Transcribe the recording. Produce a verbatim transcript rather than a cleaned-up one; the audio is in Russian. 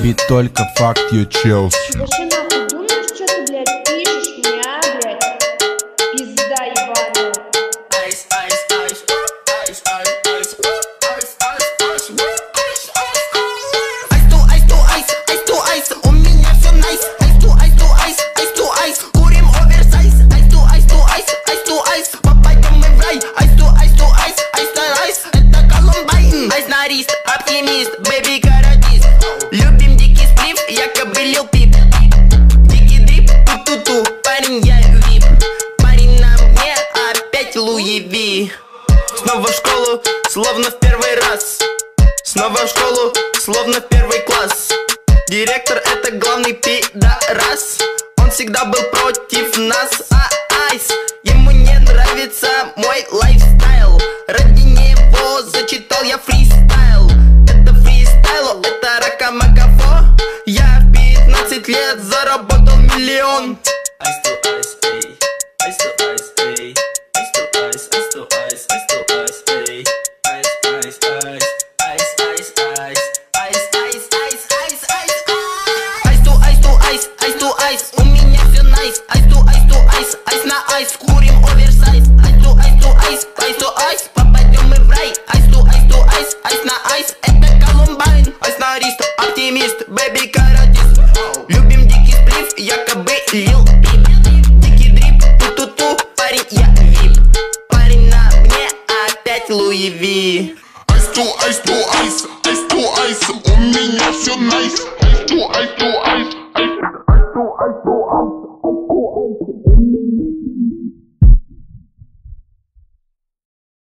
Ведь только fuck you chills. Вообще нахуй думаешь, что ты, блядь, пишешь мне, а, блядь? Пизда ебаная. Айс, айс, айс, айс, айс, айс, айс, айс, айс, айс ту айс ту айс, айс ту айс, у меня все найс. Айс ту айс ту айс, айс ту айс, курим оверсайз. Айс ту айс ту айс, айс ту айс, попадем мы в рай. Айс ту айс ту айс, айс ту айс, это Колумбайн. Айс нарист, оптимист, бэби каратист. Любим дикий сплив, якобы Лил Пип. Дикий дрип, ту-ту-ту, парень я вип. Парень на мне опять Луи Ви. Снова в школу, словно в первый раз. Снова в школу, словно в первый класс. Директор это главный пидорас. Он всегда был против нас, а айс. Ему не нравится мой лайфстайл. Ради него зачитал я фристайл. Это фристайл, это ракамакафо. Я в пятнадцать лет заработал миллион. Айс ту айс, эй, айс ту айс, эй, айс ту айс, айс ту айс, айс ту айс, эй, айс, айс, айс, айс, айс, айс, айс, айс, айс, айс, айс, айс ту айс ту айс, айс ту айс, у меня все найс. Айс ту айс ту айс, айс на айс, курим оверсайз. Айс ту айс ту айс, айс ту айс, попадем мы в рай. Айс ту айс ту айс, айс на айс, это Колумбайн. Айс нарист, оптимист, бэби каратист. Любим дикий сплив, якобы Лил Пип. Дикий дрип, ту-ту-ту, парень я вип. Парень на мне опять Луи Ви. Айс ту айс ту айс, айс ту айс, у меня все найс. Айс ту айс ту айс, айс ту айс ту айс, айс ту айс, у меня